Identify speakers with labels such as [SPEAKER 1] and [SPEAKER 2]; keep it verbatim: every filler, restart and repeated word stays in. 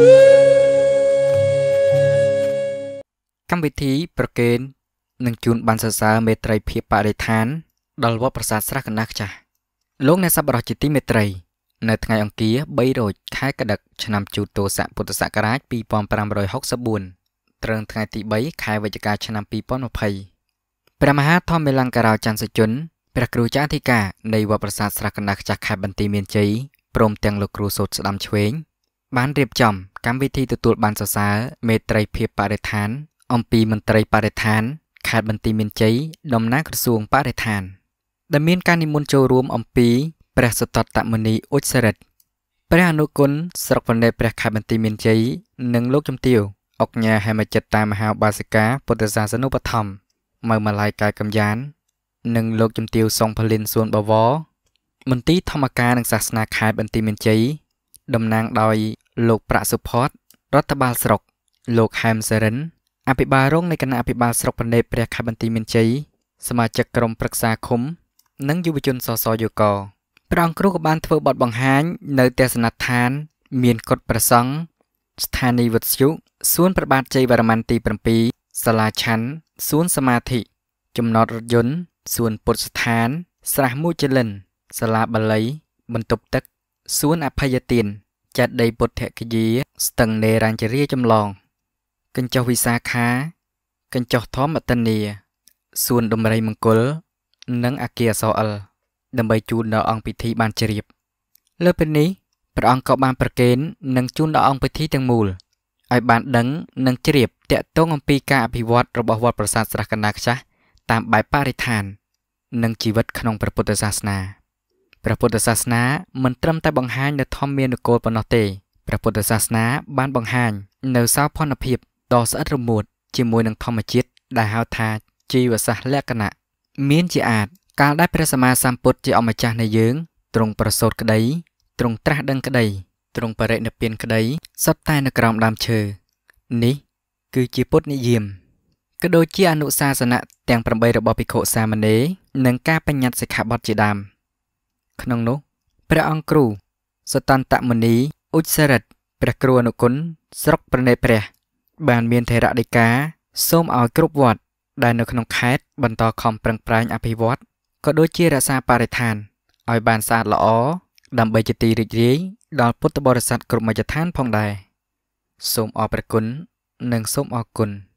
[SPEAKER 1] កម្មវិធីប្រកេននឹងជួនបានសរសើរមេត្រីភាពបរិស្ថានដល់វត្តប្រាសាទស្រះកណ្ដាលខ្ចាស់លោកអ្នកសប្បុរសជាទីមេត្រីនៅថ្ងៃអង្គារបីរោចខែកដិកឆ្នាំជូតោស័កពុទ្ធសករាជពីរពាន់ប្រាំរយហុកសិបបួនត្រឹមថ្ងៃទីបីខែវិច្ឆិកាឆ្នាំពីរពាន់ម្ភៃព្រះមហាធម្មមេលង្ការោច័ន្ទសុជនព្រះគ្រូចាអធិការនៃវត្តប្រាសាទស្រះកណ្ដាលខ្ចាស់ខេត្តបន្ទាយមានជ័យព្រមទាំងលោកគ្រូសូត្រស្ដាំឆ្វេងបានរៀបចំកម្មវិធីទទួលបានសរសើរមេត្រីភាពបរិស្ថានអំពីមន្ត្រីបរិស្ថានខេត្តបន្ទាយមានជ័យតំណាងក្រសួងបរិស្ថានដែលមានការនិមន្តចូលរួមអំពីព្រះសតតមុនីឧច្សរិតព្រះអនុគុណស្រុកបណ្ឌិតព្រះខេត្តបន្ទាយមានជ័យនិងលោកជំទាវអុកញ៉ាហេមចិត្តតាមមហាបាសិកាពុទ្ធសាសនូបត្ថម្ភម៉ៅម៉ាឡៃកាយកំយ៉ាននិងលោកជំទាវសុងផលិនសួនបវរមន្ទីរធម្មការនិងសាសនាខេត្តបន្ទាយមានជ័យតំណាងដោយលោកប្រាក់សុផតរដ្ឋបាលស្រុកលោកហែមសរិនអភិបាលរងនៃគណៈអភិបាលស្រុកបណ្ឌិតព្រះខេត្តបន្ទាយមានជ័យសមាជិកក្រុមប្រឹក្សាឃុំនិងយុវជនសសយកព្រះអង្គគ្រូក៏បានធ្វើបទបង្ហាញនៅទេសនដ្ឋានមានកុដិព្រះសង្ឃស្ថានីយ៍វិទ្យុសួនព្រះបាទជ័យវរ្ម័នទីប្រាំពីរសាលាឆាន់សួនសមាធិចំណតរថយន្តសួនពុទ្ធស្ថានស្រះមួយចលិនសាលាបាលីបន្ទប់ទឹកសួនអភ័យទានចាត់ដីពុទ្ធគយាស្ទឹងនេរញ្ជរាចម្លងកញ្ចុះវិសាខាកញ្ចុះធម្មតនីសួនដំរីមង្គលនិងអគារសអិលដើម្បីជូនដល់អង្គពិធីបានជ្រាបលើពីនេះព្រះអង្គក៏បានប្រគេននិងជូនដល់អង្គពិធីទាំងមូលឲ្យបានដឹងនិងជ្រាបតាក់ទងអំពីការអភិវឌ្ឍរបស់វត្តប្រាសាទស្រះកណ្ដាលខ្ចាស់តាមបែបបរិស្ថាននិងជីវិតក្នុងព្រះពុទ្ធសាសនាព្រះពុទ្ធសាសនាមិនត្រឹមតែបង្ហាញនូវធម្មមានគោលប៉ុណ្ណោះទេព្រះពុទ្ធសាសនាបានបង្ហាញនូវសោភ័ណភាពដ៏ស្អិតរមួតជាមួយនឹងធម្មជាតិដែលហៅថាជីវសាស្ត្រលក្ខណៈមានជាអាចកាលដែលព្រះសម្មាសម្ពុទ្ធជាអម្ចាស់នៃយើងទ្រង់ប្រសូតក្តីទ្រង់ត្រាស់ដឹងក្តីទ្រង់បរិនិព្វានក្តីសុទ្ធតែនៅក្រោមដើមឈើនេះគឺជាពុទ្ធនិយមក៏ដូចជាអនុសាសនៈទាំងប្រាំបីរបស់ភិក្ខុសាមណេរនិងការបញ្ញត្តិសិក្ខាបទជាដើមក្នុងនោះព្រះអង្គគ្រូសតន្តមុនីឧច្សរិតព្រះគ្រូអនុគុណស្រុកប្រណេព្រះបានមានថេរដីកាសូមឲ្យគ្រប់វត្តដែលនៅក្នុងខេត្តបន្តខំប្រឹងប្រែងអភិវឌ្ឍក៏ដូចជារក្សាបរិស្ថានឲ្យបានស្អាតល្អដើម្បីជាទីរីករាយដល់ពុទ្ធបរិស័ទគ្រប់មជ្ឈដ្ឋានផងដែរសូមអរព្រគុណនិងសូមអរគុណ